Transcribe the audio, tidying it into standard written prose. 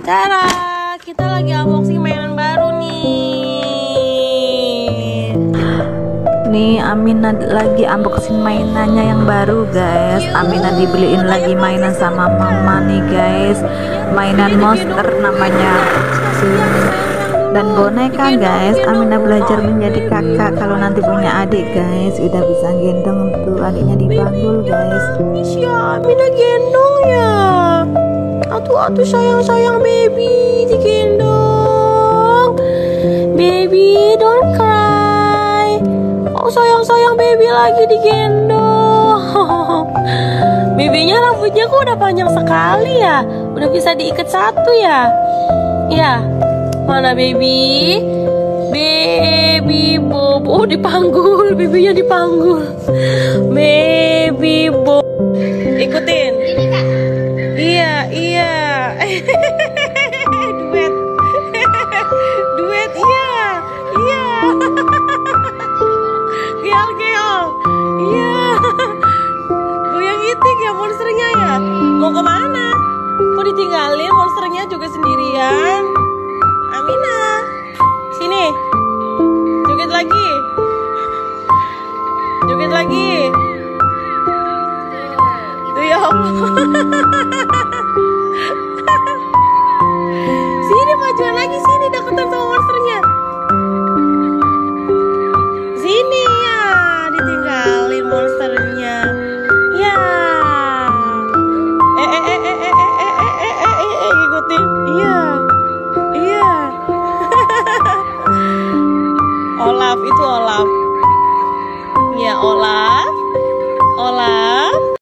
Tara, kita lagi unboxing mainan baru nih. Nih Amina lagi unboxing mainannya yang baru guys. Amina dibeliin lagi mainan sama mama nih guys. Mainan monster namanya. Dan boneka guys. Amina belajar menjadi kakak kalau nanti punya adik guys. Udah bisa gendong tuh adiknya dipanggul guys. Ya, Amina gendong ya. Atuh sayang baby, digendong. Baby, don't cry. Oh sayang baby lagi digendong. Babynya rambutnya kok udah panjang sekali ya. Udah bisa diikat satu ya. Ya, mana baby? Baby Bob. Oh dipanggul, babynya dipanggul. Baby Bob. Ikutin. Iya. Duet iya. Geol. Iya. Goyang itik ya monsternya ya. Mau kemana? Kok ditinggalin monsternya juga sendirian? Amina, sini. Joget lagi. Tuh ya. Sini majuan lagi, sini deketan sama monsternya.